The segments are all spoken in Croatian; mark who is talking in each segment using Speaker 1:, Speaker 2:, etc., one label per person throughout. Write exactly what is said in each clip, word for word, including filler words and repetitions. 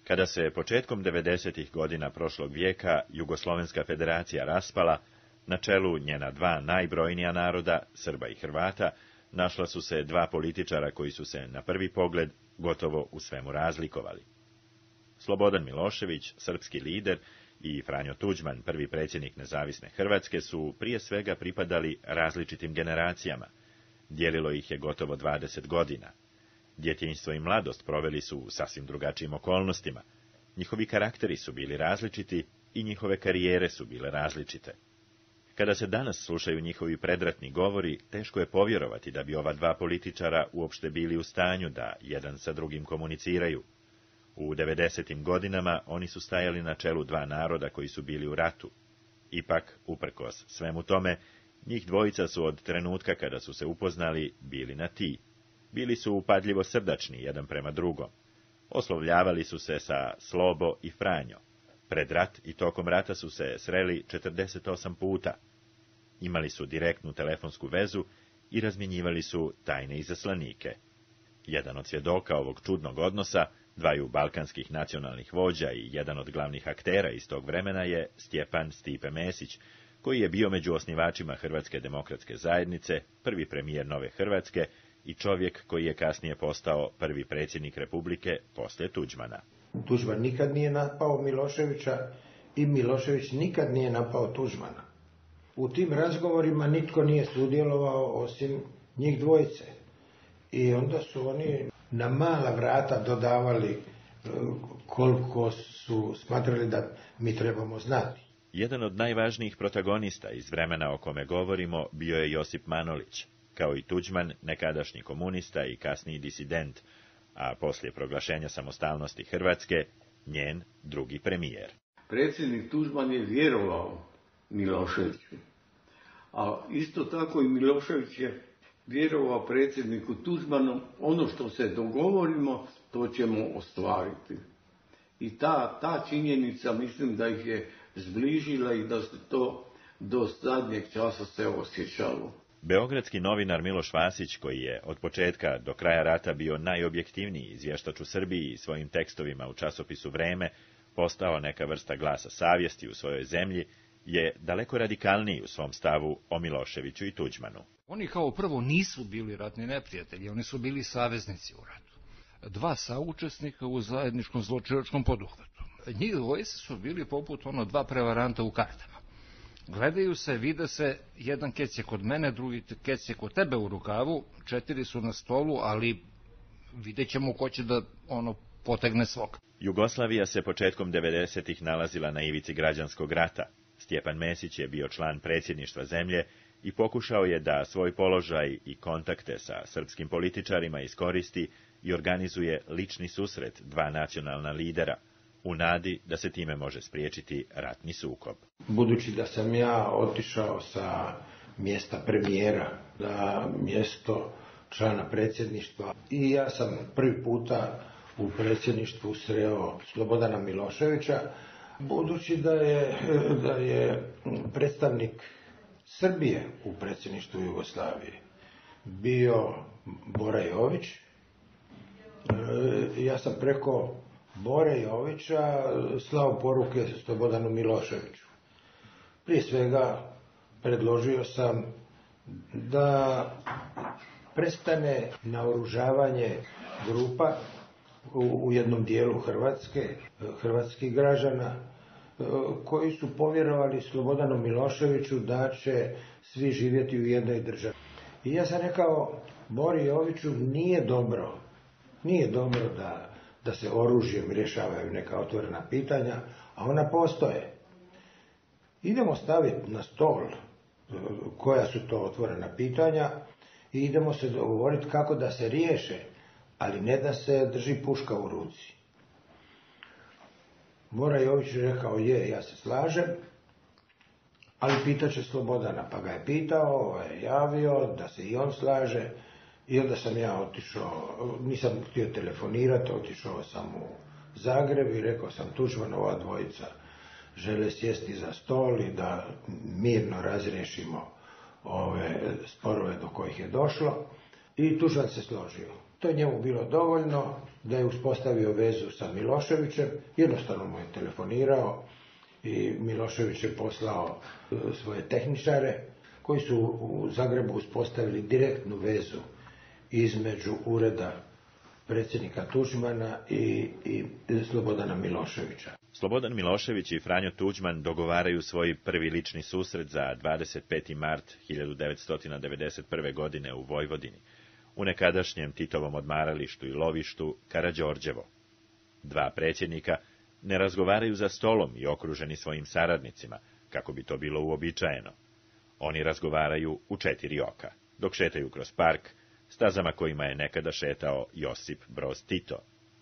Speaker 1: Kada se početkom devedesetih godina prošlog vijeka Jugoslovenska federacija raspala, na čelu njena dva najbrojnija naroda, Srba i Hrvata, našla su se dva političara koji su se na prvi pogled gotovo u svemu razlikovali. Slobodan Milošević, srpski lider, i Franjo Tuđman, prvi predsjednik nezavisne Hrvatske, su prije svega pripadali različitim generacijama. Dijelilo ih je gotovo dvadeset godina. Djetinjstvo i mladost proveli su u sasvim drugačijim okolnostima. Njihovi karakteri su bili različiti i njihove karijere su bile različite. Kada se danas slušaju njihovi predratni govori, teško je povjerovati da bi ova dva političara uopšte bili u stanju da jedan sa drugim komuniciraju. U devedesetim godinama oni su stajali na čelu dva naroda koji su bili u ratu. Ipak, uprkos svemu tome, njih dvojica su od trenutka kada su se upoznali bili na ti. Bili su upadljivo srdačni jedan prema drugom. Oslovljavali su se sa Slobo i Franjo. Pred rat i tokom rata su se sreli četrdeset osam puta. Imali su direktnu telefonsku vezu i razmjenjivali su tajne izaslanike. Jedan od svjedoka ovog čudnog odnosa, dvaju balkanskih nacionalnih vođa i jedan od glavnih aktera iz tog vremena je Stjepan Stipe Mesić, koji je bio među osnivačima Hrvatske demokratske zajednice, prvi premijer Nove Hrvatske i čovjek koji je kasnije postao prvi predsjednik Republike poslije Tuđmana.
Speaker 2: Tuđman nikad nije napao Miloševića i Milošević nikad nije napao Tuđmana. U tim razgovorima nitko nije sudjelovao osim njih dvojice. I onda su oni na mala vrata dodavali koliko su smatrali da mi trebamo znati.
Speaker 1: Jedan od najvažnijih protagonista iz vremena o kome govorimo bio je Josip Manolić, kao i Tuđman, nekadašnji komunista i kasniji disident, a poslije proglašenja samostalnosti Hrvatske, njen drugi premijer.
Speaker 3: Predsjednik Tuđman je vjerovao Miloševiću, a isto tako i Milošević je vjerovao predsjedniku Tuđmanu, ono što se dogovorimo, to ćemo ostvariti. I ta, ta činjenica, mislim da ih je zbližila i da se to do zadnjeg časa se osjećalo.
Speaker 1: Beogradski novinar Miloš Vasić, koji je od početka do kraja rata bio najobjektivniji izvještač u Srbiji i svojim tekstovima u časopisu Vreme, postao neka vrsta glasa savjesti u svojoj zemlji, je daleko radikalniji u svom stavu o Miloševiću i Tuđmanu.
Speaker 4: Oni kao prvo nisu bili ratni neprijatelji, oni su bili saveznici u ratu. Dva saučesnika u zajedničkom zločinačkom poduhvatu. Njih dvojice su bili poput ono dva prevaranta u kartama. Gledaju se, vide se, jedan kec je kod mene, drugi kec je kod tebe u rukavu, četiri su na stolu, ali vidjet ćemo ko će da ono potegne svog.
Speaker 1: Jugoslavija se početkom devedesetih nalazila na ivici građanskog rata. Stjepan Mesić je bio član predsjedništva zemlje i pokušao je da svoj položaj i kontakte sa srpskim političarima iskoristi i organizuje lični susret dva nacionalna lidera, u nadi da se time može spriječiti ratni sukob.
Speaker 2: Budući da sam ja otišao sa mjesta premijera na mjesto člana predsjedništva i ja sam prvi puta u predsjedništvu sreo Slobodana Miloševića, budući da je, da je predstavnik Srbije u predsjedništvu Jugoslavije bio Bora Jović, ja sam preko Bore Jovića slao poruke Slobodanu Miloševiću. Prije svega predložio sam da prestane naoružavanje grupa u jednom dijelu Hrvatske, hrvatskih građana, koji su povjerovali Slobodanu Miloševiću da će svi živjeti u jednoj državi. I ja sam rekao Bori Joviću, nije dobro, nije dobro da, da se oružjem rješavaju neka otvorena pitanja, a ona postoje. Idemo staviti na stol koja su to otvorena pitanja i idemo se dogovoriti kako da se riješe, ali ne da se drži puška u ruci. Bora Jović rekao, je, ja se slažem, ali pitaće Slobodana, pa ga je pitao, ovaj, javio da se i on slaže, i onda sam ja otišao, nisam htio telefonirati, otišao sam u Zagreb i rekao sam Tuđman, ova dvojica žele sjesti za stol i da mirno razriješimo ove sporove do kojih je došlo, i Tuđman se složio. To je njemu bilo dovoljno da je uspostavio vezu sa Miloševićem, jednostavno mu je telefonirao i Milošević je poslao svoje tehničare koji su u Zagrebu uspostavili direktnu vezu između ureda predsjednika Tuđmana i, i Slobodana Miloševića.
Speaker 1: Slobodan Milošević i Franjo Tuđman dogovaraju svoj prvi lični susret za dvadeset peti mart hiljadu devetsto devedeset prve. godine u Vojvodini, u nekadašnjem Titovom odmaralištu i lovištu Karađorđevo. Dva predsjednika ne razgovaraju za stolom i okruženi svojim saradnicima, kako bi to bilo uobičajeno. Oni razgovaraju u četiri oka, dok šetaju kroz park, stazama kojima je nekada šetao Josip Broz Tito.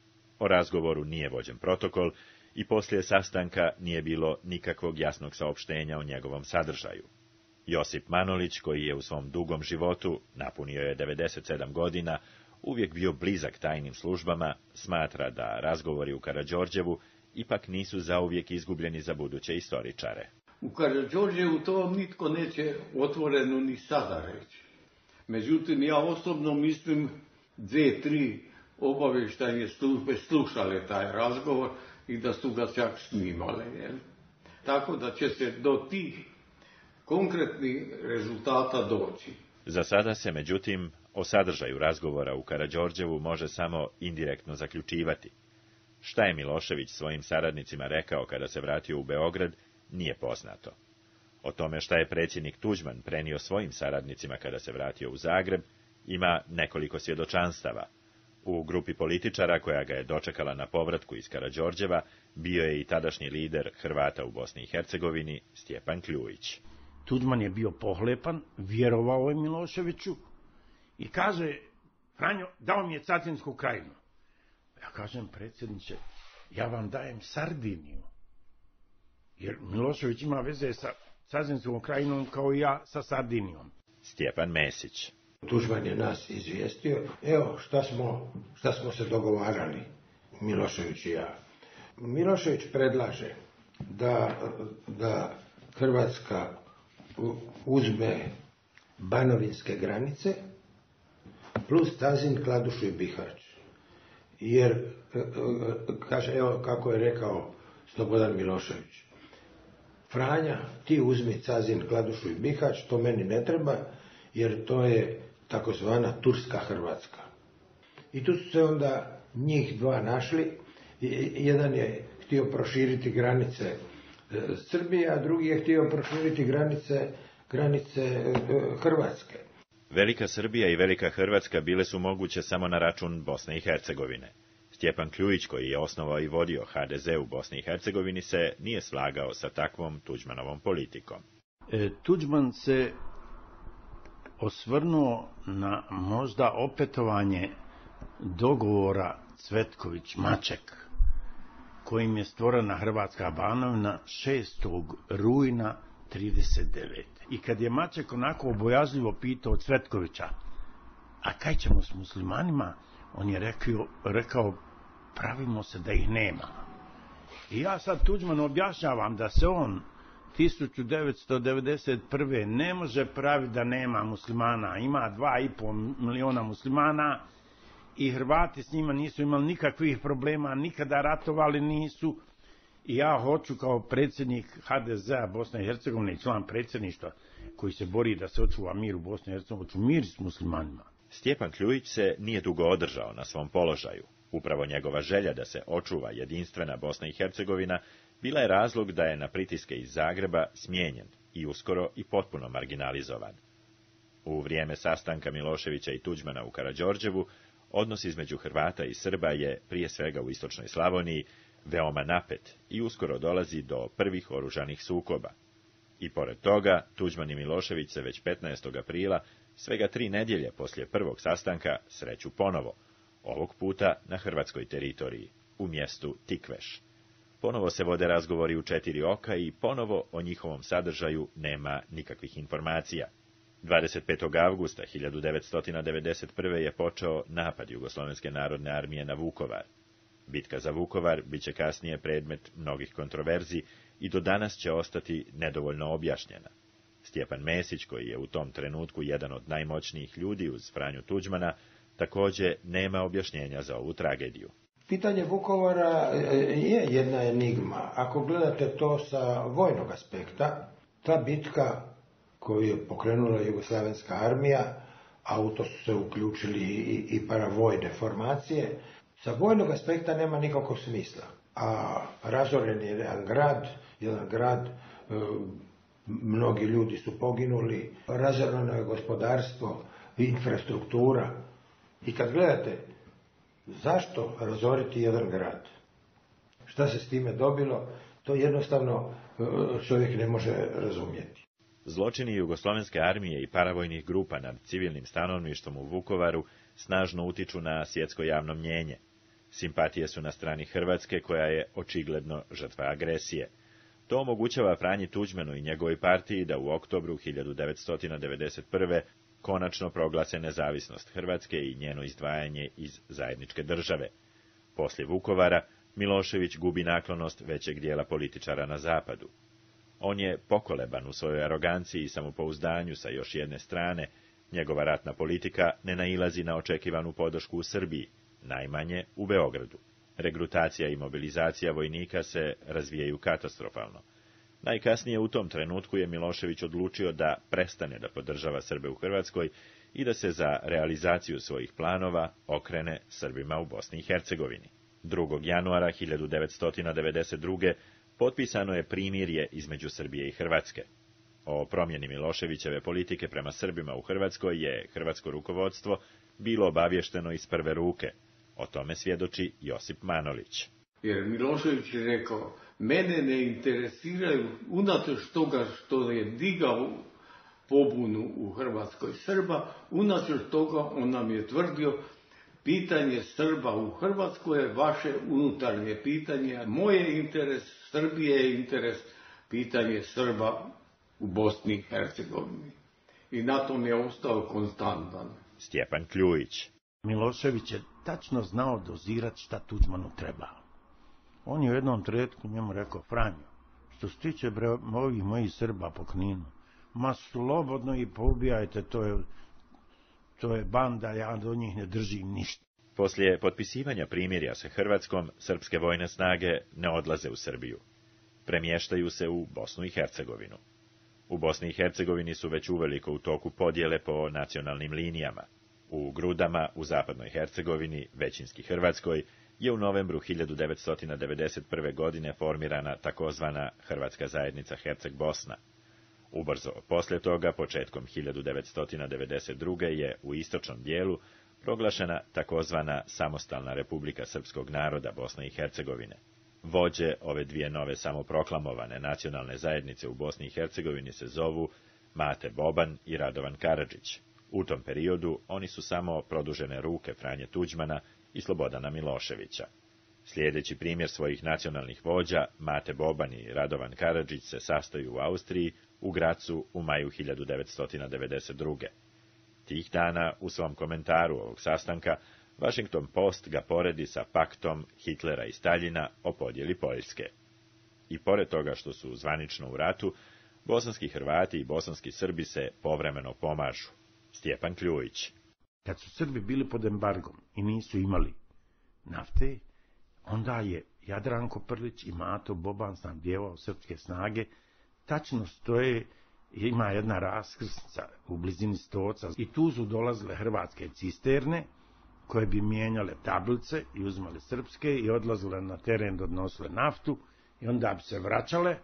Speaker 1: O razgovoru nije vođen protokol i poslije sastanka nije bilo nikakvog jasnog saopštenja o njegovom sadržaju. Josip Manolić, koji je u svom dugom životu, napunio je devedeset sedam godina, uvijek bio blizak tajnim službama, smatra da razgovori u Karađorđevu ipak nisu zauvijek izgubljeni za buduće istoričare.
Speaker 3: U Karađorđevu to nitko neće otvoreno ni sada reći. Međutim, ja osobno mislim dvije, tri obavještajne službe slušale taj razgovor i da su ga čak snimale. Jel? Tako da će se do tih konkretnih rezultata doći.
Speaker 1: Za sada se, međutim, o sadržaju razgovora u Karađorđevu može samo indirektno zaključivati. Šta je Milošević svojim saradnicima rekao kada se vratio u Beograd, nije poznato. O tome šta je predsjednik Tuđman prenio svojim saradnicima kada se vratio u Zagreb, ima nekoliko svjedočanstava. U grupi političara koja ga je dočekala na povratku iz Karađorđeva bio je i tadašnji lider Hrvata u Bosni i Hercegovini Stjepan Kljujić.
Speaker 5: Tuđman je bio pohlepan, vjerovao je Miloševiću i kaže: Franjo, dao mi je Catinsku krajinu. Ja kažem: predsjedniče, ja vam dajem Sardiniju. Jer Milošević ima veze sa Catinskom krajinom kao i ja sa Sardinijom.
Speaker 1: Stjepan Mesić.
Speaker 2: Tuđman je nas izvijestio, evo šta smo, šta smo se dogovarali, Milošević i ja. Milošević predlaže da, da Hrvatska uzme banovinske granice plus Tazin, Kladušu i Bihać. Jer, kaže, evo kako je rekao Slobodan Milošević: Franja, ti uzmi Cazin, Kladušu i Bihać, to meni ne treba, jer to je takozvana Turska Hrvatska. I tu su se onda njih dva našli. Jedan je htio proširiti granice Srbije, a drugi je htio proširiti granice, granice Hrvatske.
Speaker 1: Velika Srbija i Velika Hrvatska bile su moguće samo na račun Bosne i Hercegovine. Stjepan Kljujić, koji je osnovao i vodio ha de ze u Bosni i Hercegovini, se nije slagao sa takvom Tuđmanovom politikom.
Speaker 5: E, Tuđman se osvrnuo na možda opetovanje dogovora Cvetković-Maček, kojim je stvorena Hrvatska Banovina šestog rujna trideset devete. I kad je Maček onako obojazljivo pitao Cvetkovića: a kaj ćemo s muslimanima, on je rekao, rekao pravimo se da ih nema. I ja sad Tuđmanu objašnjavam da se on hiljadu devetsto devedeset prve ne može praviti da nema muslimana. Ima dva i pol miliona muslimana i Hrvati s njima nisu imali nikakvih problema, nikada ratovali nisu. I ja hoću kao predsjednik ha de zea Bosne i Hercegovine i član predsjedništva koji se bori da se očuva mir u Bosni i Hercegovini, hoću mir s muslimanima.
Speaker 1: Stjepan Kljujić se nije dugo održao na svom položaju. Upravo njegova želja da se očuva jedinstvena Bosna i Hercegovina bila je razlog da je na pritiske iz Zagreba smijenjen i uskoro i potpuno marginalizovan. U vrijeme sastanka Miloševića i Tuđmana u Karađorđevu, odnos između Hrvata i Srba je, prije svega u istočnoj Slavoniji, veoma napet i uskoro dolazi do prvih oružanih sukoba. I pored toga, Tuđman i Milošević se već petnaestog aprila, svega tri nedjelje poslije prvog sastanka, sreću ponovo, ovog puta na hrvatskoj teritoriji, u mjestu Tikveš. Ponovo se vode razgovori u četiri oka i ponovo o njihovom sadržaju nema nikakvih informacija. dvadeset petog avgusta hiljadu devetsto devedeset prve. je počeo napad Jugoslovenske narodne armije na Vukovar. Bitka za Vukovar bit će kasnije predmet mnogih kontroverzi i do danas će ostati nedovoljno objašnjena. Stjepan Mesić, koji je u tom trenutku jedan od najmoćnijih ljudi uz Franju Tuđmana, Također nema objašnjenja za ovu tragediju.
Speaker 2: Pitanje Vukovara je jedna enigma. Ako gledate to sa vojnog aspekta, ta bitka koju je pokrenula Jugoslavenska armija, a u to su se uključili i, i paravojne formacije, sa vojnog aspekta nema nikakvog smisla. A razoren je jedan grad, jedan grad, e, mnogi ljudi su poginuli, razoreno je gospodarstvo, infrastruktura. I kad gledate, zašto razoriti jedan grad? Šta se s time dobilo? To jednostavno čovjek ne može razumjeti.
Speaker 1: Zločini Jugoslovenske armije i paravojnih grupa nad civilnim stanovništvom u Vukovaru snažno utiču na svjetsko javno mnjenje. Simpatije su na strani Hrvatske, koja je očigledno žrtva agresije. To omogućava Franji Tuđmanu i njegovoj partiji da u oktobru hiljadu devetsto devedeset prve konačno proglase nezavisnost Hrvatske i njeno izdvajanje iz zajedničke države. Poslije Vukovara, Milošević gubi naklonost većeg dijela političara na zapadu. On je pokoleban u svojoj aroganciji i samopouzdanju sa još jedne strane, njegova ratna politika ne nailazi na očekivanu podršku u Srbiji, najmanje u Beogradu. Regrutacija i mobilizacija vojnika se razvijaju katastrofalno. Najkasnije u tom trenutku je Milošević odlučio da prestane da podržava Srbe u Hrvatskoj i da se za realizaciju svojih planova okrene Srbima u Bosni i Hercegovini. drugog januara hiljadu devetsto devedeset druge potpisano je primirje između Srbije i Hrvatske. O promjeni Miloševićeve politike prema Srbima u Hrvatskoj je hrvatsko rukovodstvo bilo obavješteno iz prve ruke. O tome svjedoči Josip Manolić.
Speaker 3: Jer Milošević je rekao, mene ne interesiraju, unatoč toga što je digao pobunu u Hrvatskoj Srba, unatoč toga on nam je tvrdio, pitanje Srba u Hrvatskoj je vaše unutarnje pitanje, moje interes, Srbije je interes, pitanje Srba u Bosni i Hercegovini. I na tom je ostao konstantan.
Speaker 1: Stjepan Kljujić.
Speaker 5: Milošević je tačno znao dozirati šta Tuđmanu treba. On je u jednom trenutku njemu rekao, Franjo, što se tiče bre, ovih mojih Srba po Kninu, ma slobodno i poubijajte, to je, to je banda, ja do njih ne držim ništa.
Speaker 1: Poslije potpisivanja primirja sa Hrvatskom, srpske vojne snage ne odlaze u Srbiju. Premještaju se u Bosnu i Hercegovinu. U Bosni i Hercegovini su već uveliko u toku podjele po nacionalnim linijama. U Grudama, u zapadnoj Hercegovini, većinski Hrvatskoj, je u novembru hiljadu devetsto devedeset prve. godine formirana takozvana Hrvatska zajednica Herceg-Bosna. Ubrzo poslije toga, početkom hiljadu devetsto devedeset druge. je u istočnom dijelu proglašena takozvana Samostalna Republika Srpskog naroda Bosne i Hercegovine. Vođe ove dvije nove samoproklamovane nacionalne zajednice u Bosni i Hercegovini se zovu Mate Boban i Radovan Karadžić. U tom periodu oni su samo produžene ruke Franje Tuđmana i Slobodana Miloševića. Sljedeći primjer svojih nacionalnih vođa, Mate Boban i Radovan Karadžić se sastaju u Austriji, u Gracu, u maju hiljadu devetsto devedeset druge. Tih dana, u svom komentaru ovog sastanka, Washington Post ga poredi sa paktom Hitlera i Staljina o podjeli Poljske. I pored toga što su zvanično u ratu, bosanski Hrvati i bosanski Srbi se povremeno pomažu. Stjepan Kljujić.
Speaker 5: Kad su Srbi bili pod embargom i nisu imali nafte, onda je Jadranko Prlić i Mato Boban snabdijevao srpske snage, tačno stoje, ima jedna raskrsnica u blizini Stoca i tu su dolazile hrvatske cisterne, koje bi mijenjale tablice i uzmale srpske i odlazile na teren da odnosile naftu i onda bi se vraćale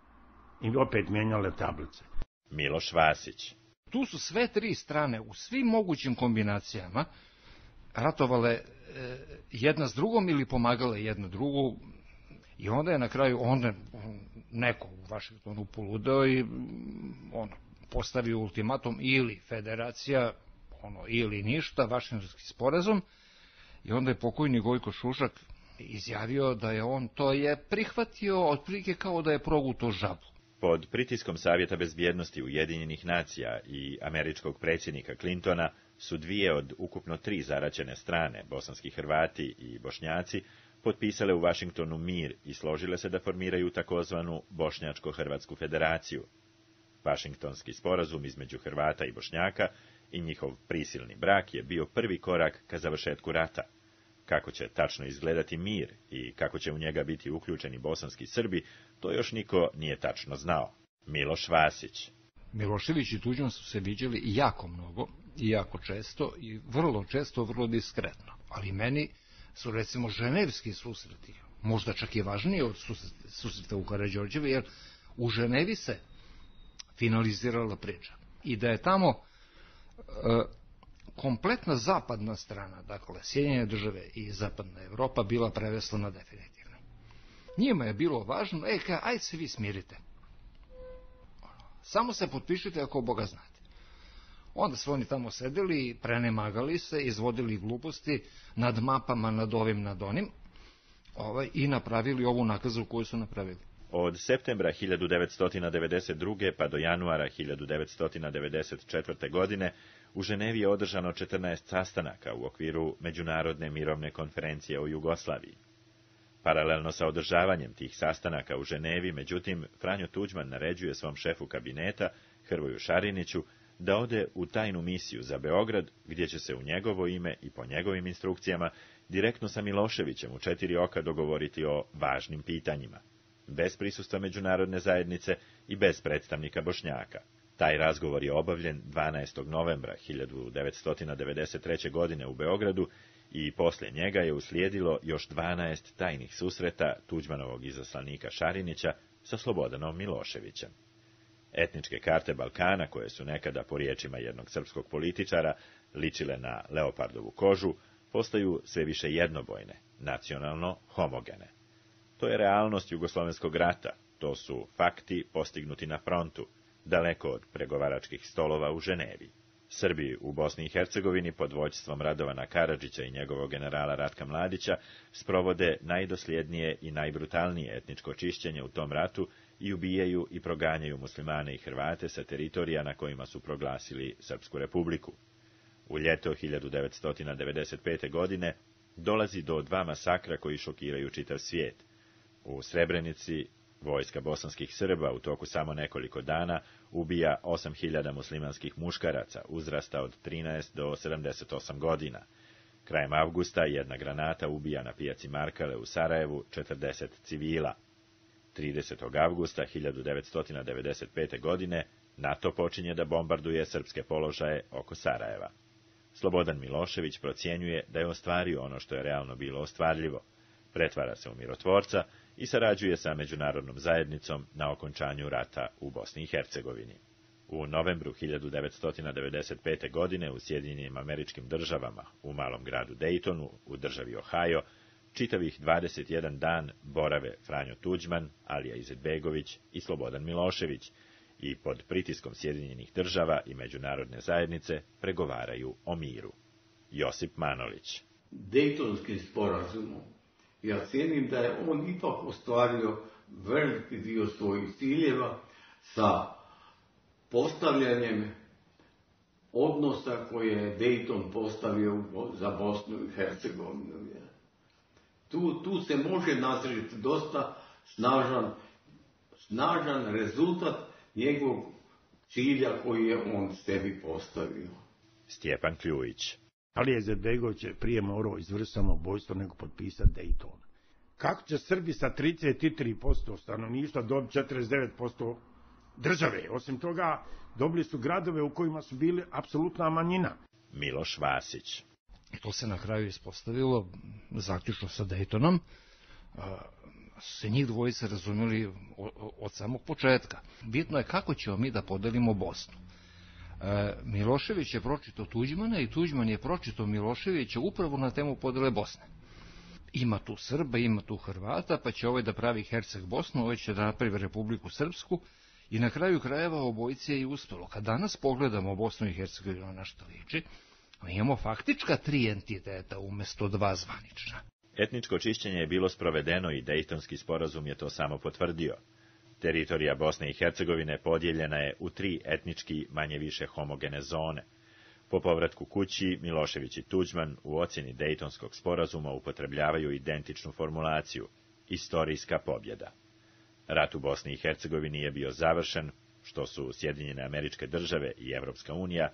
Speaker 5: i opet mijenjale tablice.
Speaker 1: Miloš Vasić.
Speaker 4: Tu su sve tri strane u svim mogućim kombinacijama ratovale e, jedna s drugom ili pomagale jedna drugu i onda je na kraju onda neko u Vašingtonu poludeo i ono, postavio ultimatum ili federacija ono, ili ništa, Vašingtonski sporazum i onda je pokojni Gojko Šušak izjavio da je on to je prihvatio otprilike kao da je progutao žabu.
Speaker 1: Pod pritiskom Savjeta bezbjednosti Ujedinjenih nacija i američkog predsjednika Clintona su dvije od ukupno tri zaraćene strane, bosanski Hrvati i Bošnjaci, potpisale u Vašingtonu mir i složile se da formiraju takozvanu Bošnjačko-Hrvatsku federaciju. Vašingtonski sporazum između Hrvata i Bošnjaka i njihov prisilni brak je bio prvi korak ka završetku rata. Kako će tačno izgledati mir i kako će u njega biti uključeni bosanski Srbi, to još niko nije tačno znao. Miloš Vasić.
Speaker 4: Milošević i Tuđman su se viđali jako mnogo i jako često i vrlo često, vrlo diskretno. Ali meni su recimo ženevski susreti, možda čak i važniji od susreta u Karađorđevi, jer u Ženevi se finalizirala priča. I da je tamo e, kompletna zapadna strana, dakle Sjedinjene države i zapadna Evropa, bila preveslana definitivno. Njima je bilo važno, e, kaj, ajde se vi smirite. Samo se potpišite ako Boga znate. Onda su oni tamo sedeli, prenemagali se, izvodili gluposti nad mapama, nad ovim, nad onim, ovaj, i napravili ovu nakazu koju su napravili.
Speaker 1: Od septembra hiljadu devetsto devedeset druge. pa do januara hiljadu devetsto devedeset četvrte. godine u Ženevi je održano četrnaest sastanaka u okviru Međunarodne mirovne konferencije o Jugoslaviji. Paralelno sa održavanjem tih sastanaka u Ženevi, međutim, Franjo Tuđman naređuje svom šefu kabineta, Hrvoju Šariniću, da ode u tajnu misiju za Beograd, gdje će se u njegovo ime i po njegovim instrukcijama direktno sa Miloševićem u četiri oka dogovoriti o važnim pitanjima, bez prisustva međunarodne zajednice i bez predstavnika Bošnjaka. Taj razgovor je obavljen dvanaestog novembra hiljadu devetsto devedeset treće. godine u Beogradu i poslije njega je uslijedilo još dvanaest tajnih susreta Tuđmanovog izaslanika Šarinića sa Slobodanom Miloševićem. Etničke karte Balkana, koje su nekada, po riječima jednog srpskog političara, ličile na leopardovu kožu, postaju sve više jednobojne, nacionalno homogene. To je realnost jugoslovenskog rata, to su fakti postignuti na frontu, daleko od pregovaračkih stolova u Ženevi. Srbi u Bosni i Hercegovini pod vođstvom Radovana Karadžića i njegovog generala Ratka Mladića sprovode najdosljednije i najbrutalnije etničko čišćenje u tom ratu i ubijaju i proganjaju muslimane i Hrvate sa teritorija na kojima su proglasili Srpsku republiku. U ljeto hiljadu devetsto devedeset pete. godine dolazi do dva masakra koji šokiraju čitav svijet. U Srebrenici vojska bosanskih Srba u toku samo nekoliko dana ubija osam hiljada muslimanskih muškaraca uzrasta od trinaest do sedamdeset osam godina. Krajem avgusta jedna granata ubija na pijaci Markale u Sarajevu četrdeset civila. tridesetog avgusta hiljadu devetsto devedeset pete. godine NATO počinje da bombarduje srpske položaje oko Sarajeva. Slobodan Milošević procjenjuje da je ostvario ono što je realno bilo ostvarljivo. Pretvara se u mirotvorca i sarađuje sa međunarodnom zajednicom na okončanju rata u Bosni i Hercegovini. U novembru hiljadu devetsto devedeset pete. godine u Sjedinjenim Američkim Državama, u malom gradu Daytonu, u državi Ohio, čitavih dvadeset jedan dan borave Franjo Tuđman, Alija Izetbegović i Slobodan Milošević i pod pritiskom Sjedinjenih Država i međunarodne zajednice pregovaraju o miru. Josip Manolić.
Speaker 3: Dejtonskim sporazumom ja cijenim da je on ipak ostvario veliki dio svojih ciljeva sa postavljanjem odnosa koje je Dayton postavio za Bosnu i Hercegovinu. Tu, tu se može nazriti dosta snažan, snažan rezultat njegovog cilja koji je on sebi postavio.
Speaker 1: Stjepan Kljujić.
Speaker 5: Ali Izetbegović je prije morao izvršiti samobojstvo nego potpisati Dayton. Kako će Srbi sa trideset tri posto stanovništva dobiti četrdeset devet posto države? Osim toga, dobili su gradove u kojima su bili apsolutna manjina.
Speaker 1: Miloš Vasić.
Speaker 4: I to se na kraju ispostavilo, zaključno sa Daytonom, se njih dvojice razumjeli od samog početka. Bitno je kako ćemo mi da podelimo Bosnu. Milošević je pročitao Tuđmana i Tuđman je pročitao Miloševića upravo na temu podele Bosne. Ima tu Srba, ima tu Hrvata, pa će ovaj da pravi Herceg Bosnu, ovaj će da napravi Republiku Srpsku i na kraju krajeva obojici je i uspelo. Kad danas pogledamo Bosnu i Hercegovinu na što liči, imamo faktička tri entiteta umjesto dva zvanična.
Speaker 1: Etničko čišćenje je bilo sprovedeno i Dejtonski sporazum je to samo potvrdio. Teritorija Bosne i Hercegovine podijeljena je u tri etnički manje više homogene zone. Po povratku kući, Milošević i Tuđman u ocjeni Dejtonskog sporazuma upotrebljavaju identičnu formulaciju – istorijska pobjeda. Rat u Bosni i Hercegovini je bio završen, što su Sjedinjene Američke Države i Evropska unija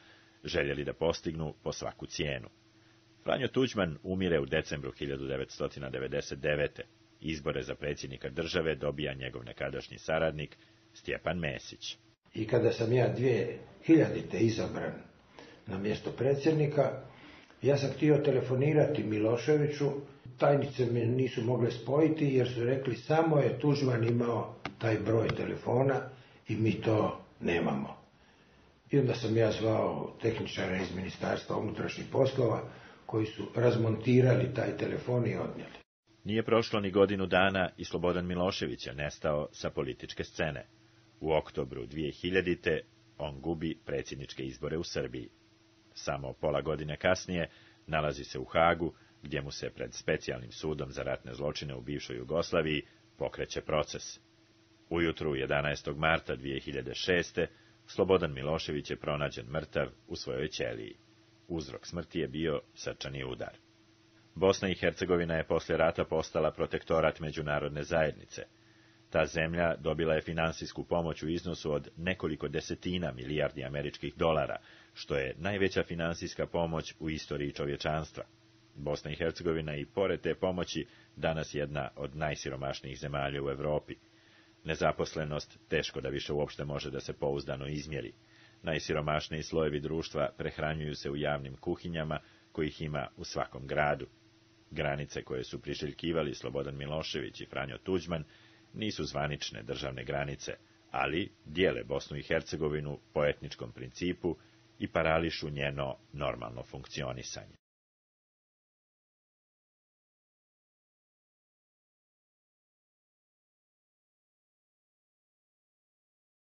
Speaker 1: željeli da postignu po svaku cijenu. Franjo Tuđman umire u decembru hiljadu devetsto devedeset devete. Izbore za predsjednika države dobija njegov nekadašnji saradnik Stjepan Mesić.
Speaker 2: I kada sam ja dvije hiljadite izabran na mjesto predsjednika, ja sam htio telefonirati Miloševiću, tajnice me nisu mogle spojiti jer su rekli samo je Tuđman imao taj broj telefona i mi to nemamo. I onda sam ja zvao tehničara iz Ministarstva unutrašnjih poslova koji su razmontirali taj telefon i odnijeli.
Speaker 1: Nije prošlo ni godinu dana i Slobodan Milošević je nestao sa političke scene. U oktobru dvije hiljadite. on gubi predsjedničke izbore u Srbiji. Samo pola godine kasnije nalazi se u Hagu, gdje mu se pred specijalnim sudom za ratne zločine u bivšoj Jugoslaviji pokreće proces. Ujutru jedanaestog marta dvije hiljade šeste. Slobodan Milošević je pronađen mrtav u svojoj ćeliji. Uzrok smrti je bio srčani udar. Bosna i Hercegovina je poslije rata postala protektorat međunarodne zajednice. Ta zemlja dobila je finansijsku pomoć u iznosu od nekoliko desetina milijardi američkih dolara, što je najveća finansijska pomoć u istoriji čovječanstva. Bosna i Hercegovina i pored te pomoći danas jedna od najsiromašnijih zemalja u Europi. Nezaposlenost teško da više uopšte može da se pouzdano izmjeri. Najsiromašniji slojevi društva prehranjuju se u javnim kuhinjama, kojih ima u svakom gradu. Granice koje su priželjkivali Slobodan Milošević i Franjo Tuđman nisu zvanične državne granice, ali dijele Bosnu i Hercegovinu po etničkom principu i parališu njeno normalno funkcionisanje.